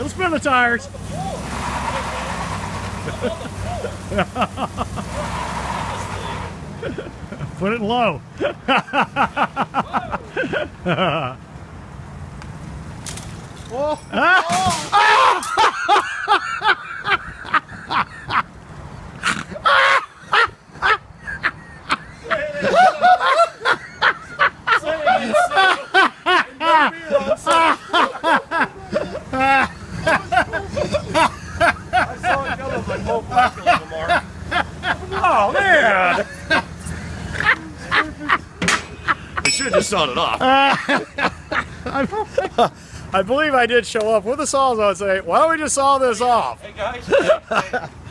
It'll spin the tires. Put it low. Oh. Oh man! I should have just sawed it off. I believe I did show up with the saws. I would say, why don't we just saw this off? Hey guys.